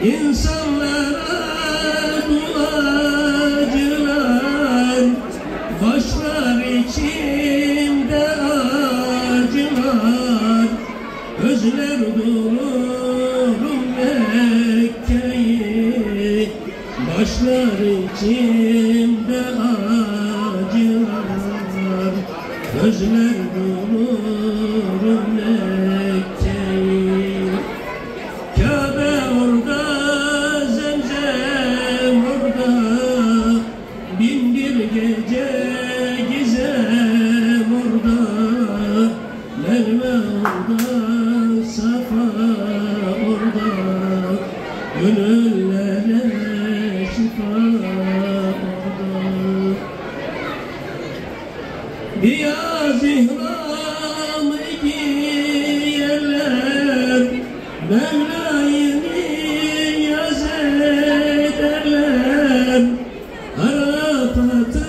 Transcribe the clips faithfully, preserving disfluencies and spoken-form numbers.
İnsanlara duacılar, başlar içinde acılar. Özler dururum Mekke'yi, başlar içinde acılar. Özler dururum Mekke'yi. Kabe orada, Zemzem orada, bin bir gece gizem orada. Merve orada, Safa orada, gönüllere şifa orada. Beyaz ihramı giyerler, Mevla'yı niyaz ederler. Arafat'ı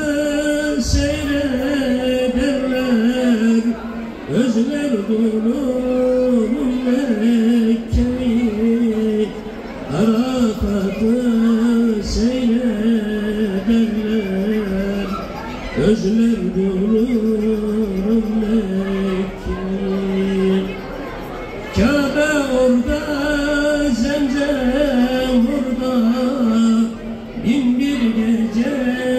seyrederler. Özler dururum Mekke'yi, Arafat'ı seyrederler. Özler dururum Mekke'yi. Kabe orada, Zemzem orada, bin bir gece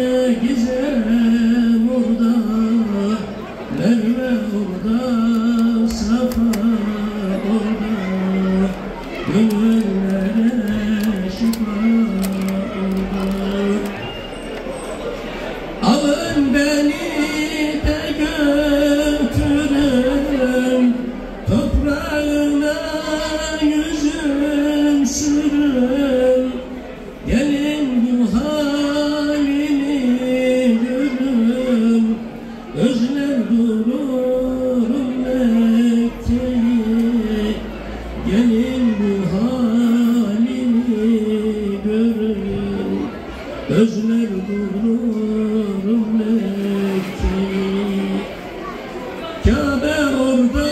gizem orada. Merve orada, Safa orada, gönüllere şifa orada. Alın beni de götürün, toprağına yüzüm sürün. Gelin bu halini görün. Özler dururum Mekke'yi, gelin bu halini görün. Özler dururum Mekke'yi. Kabe orada,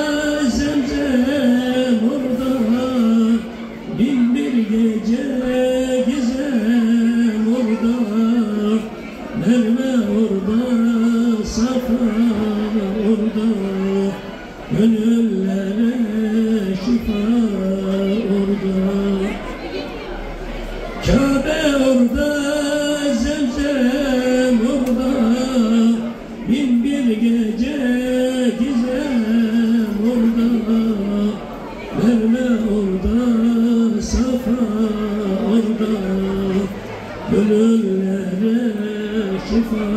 Zemzem orada, bin bir gece gizem orada. Merve orada, Safa orada, gönüllere şifa orada. Kabe orada, Zemzem orada, bin bir gece gizem orada. Merve orada, Safa orada, gönüllere şifa